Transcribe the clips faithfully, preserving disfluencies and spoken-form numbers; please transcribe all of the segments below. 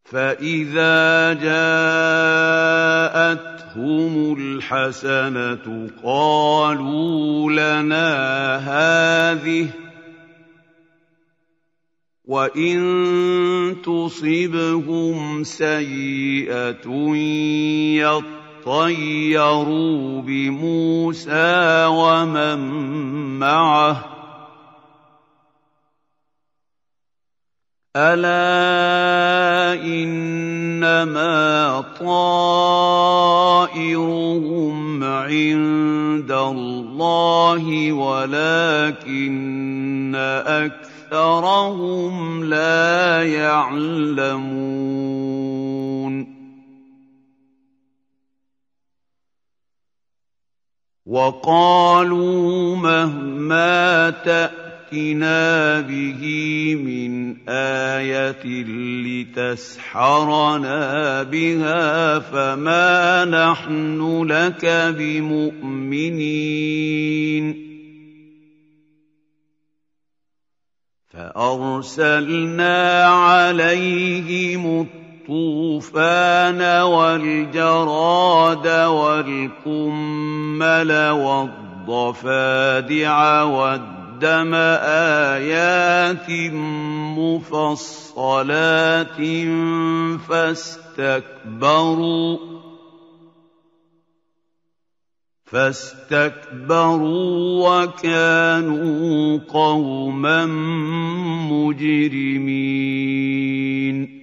فإذا جاءتهم الحسنة قالوا لنا هذه وإن تصبهم سيئة يطيروا بموسى ومن معه ألا إنما طائرهم عند الله ولكن أكثرهم لا يعلمون وقالوا مهما تأتنا به من آية لتسحرنا بها فما نحن لك بمؤمنين فأرسلنا عليهم الطوفان والجراد والقمل والضفادع والدم آيات مفصلات فاستكبروا فاستكبروا وكانوا قوما مجرمين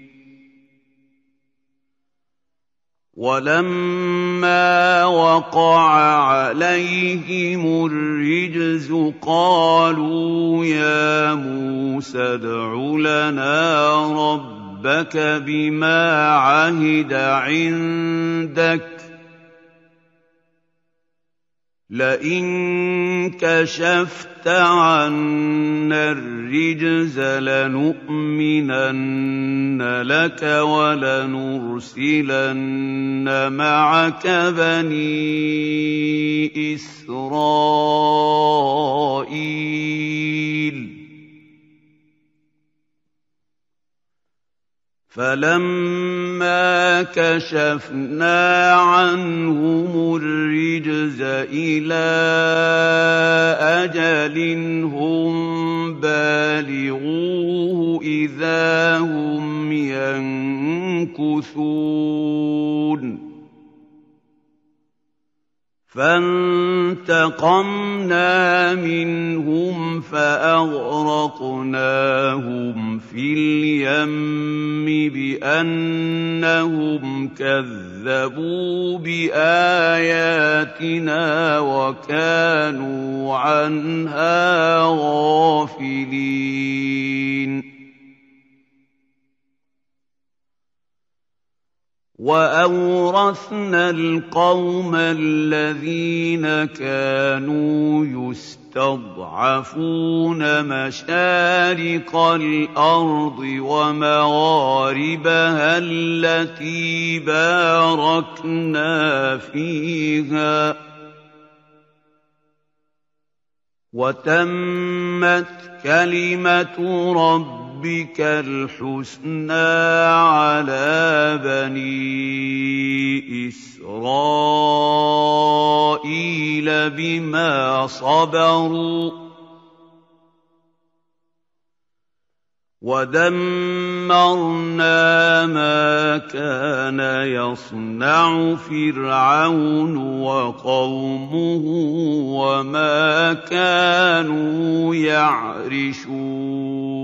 ولما وقع عليهم الرجز قالوا يا موسى ادْعُ لنا ربك بما عهد عندك لئن كشفت عنا الرجز لنؤمنن لك ولنرسلن معك بني إسرائيل فلما كشفنا عنهم الرجز إلى أجل هم بالغوه إذا هم ينكثون فانتقمنا منهم فأغرقناهم في اليم بأنهم كذبوا بآياتنا وكانوا عنها غافلين وأورثنا القوم الذين كانوا يستضعفون مشارق الأرض ومغاربها التي باركنا فيها وتمت كلمة ربك ربك الحسنى على بني إسرائيل بما صبروا ودمرنا ما كان يصنع فرعون وقومه وما كانوا يعرشون